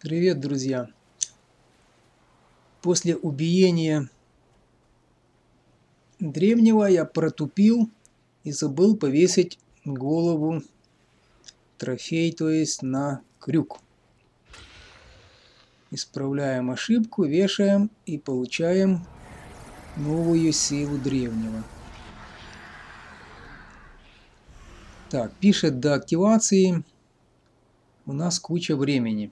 Привет, друзья! После убиения древнего я протупил и забыл повесить голову, трофей, то есть на крюк. Исправляем ошибку, вешаем и получаем новую силу древнего. Так, пишет до активации у нас куча времени.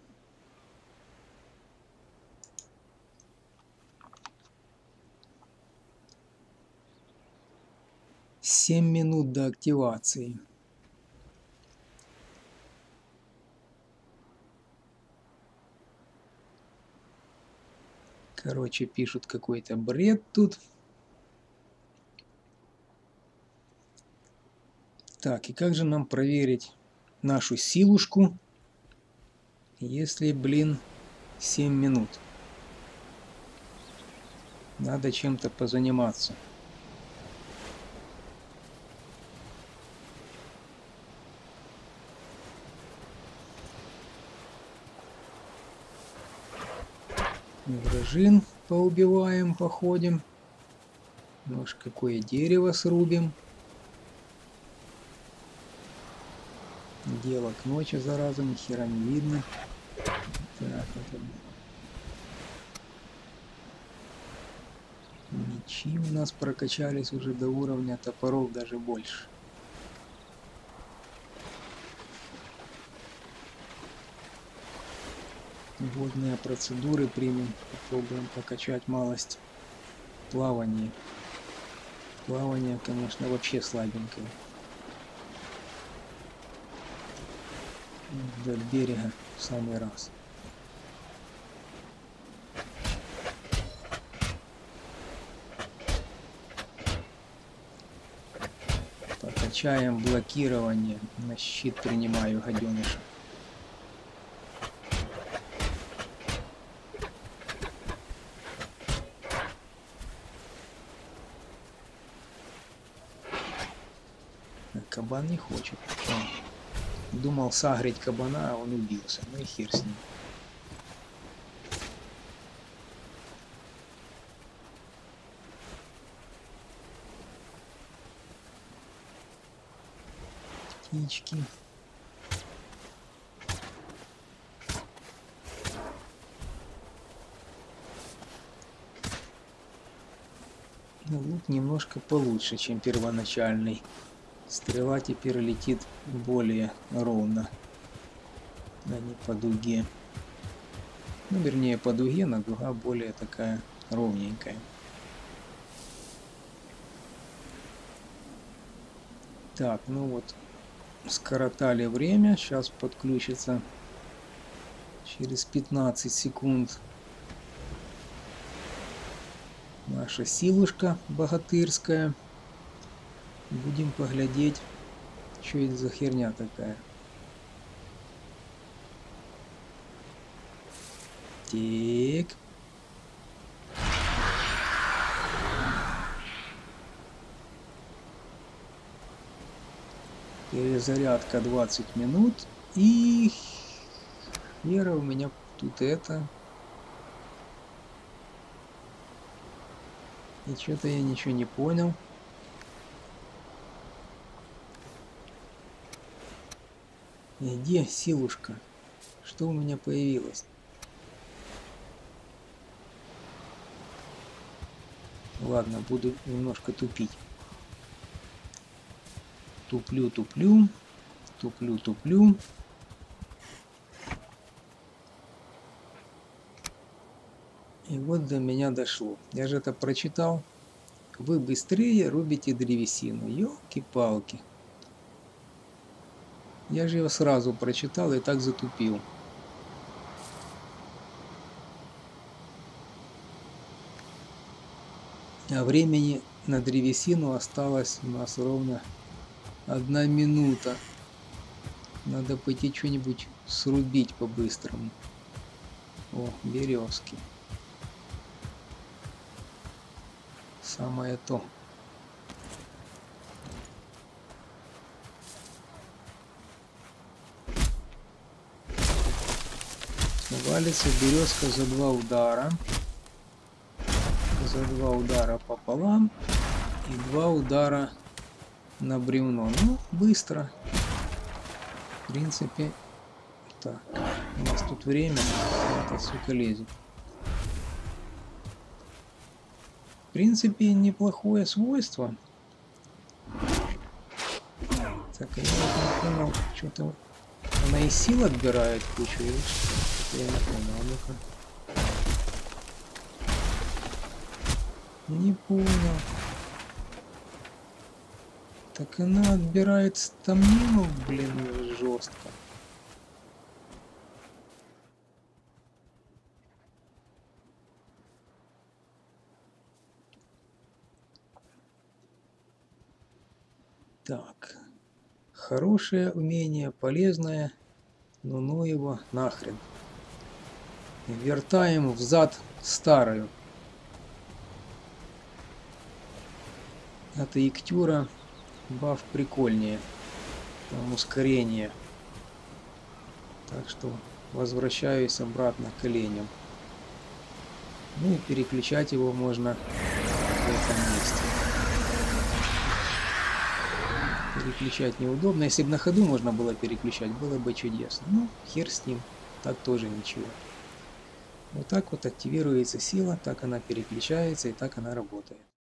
Семь минут до активации. Короче, пишут какой-то бред тут. Так, и как же нам проверить нашу силушку, если, блин, 7 минут? Надо чем-то позаниматься. Вражин поубиваем, походим. Может, какое дерево срубим. Дело к ночи, зараза, ни хера не видно. Так, это... Мечи у нас прокачались уже до уровня топоров, даже больше. Водные процедуры примем. Попробуем покачать малость. Плавание. Плавание, конечно, вообще слабенькое. Вдоль берега в самый раз. Покачаем блокирование. На щит принимаю, гаденыша. Кабан не хочет. Он думал сагрить кабана, а он убился. Ну и хер с ним. Птички. Ну, лук немножко получше, чем первоначальный. Стрела теперь летит более ровно, а не по дуге. Ну, вернее, по дуге, но дуга более такая ровненькая. Так, ну вот, скоротали время. Сейчас подключится через 15 секунд наша силушка богатырская. Будем поглядеть, что это за херня такая. Так. Перезарядка 20 минут. И хера у меня тут это. И что-то я ничего не понял. И где силушка? Что у меня появилось? Ладно, буду немножко тупить. Туплю. И вот до меня дошло. Я же это прочитал. Вы быстрее рубите древесину. Ёлки-палки. Я же его сразу прочитал и так затупил. А времени на древесину осталось у нас ровно 1 минута. Надо пойти что-нибудь срубить по-быстрому. О, березки. Самое то. Валится березка за 2 удара. За 2 удара пополам. И 2 удара на бревно. Ну, быстро. В принципе. Так, у нас тут время. Это, сука, лезет. В принципе, неплохое свойство. Так, я вот не понял, что-то... Она и сил отбирает кучу, или что? Я не понял, ну-ка. Не понял. Так она отбирает стамину, блин, жестко. Так. Хорошее умение, полезное, но ну его нахрен. Вертаем взад старую. От Иктюра баф прикольнее. Там ускорение. Так что возвращаюсь обратно к оленям. Ну и переключать его можно в этом месте. Переключать неудобно. Если бы на ходу можно было переключать, было бы чудесно. Ну, хер с ним. Так тоже ничего. Вот так вот активируется сила, так она переключается и так она работает.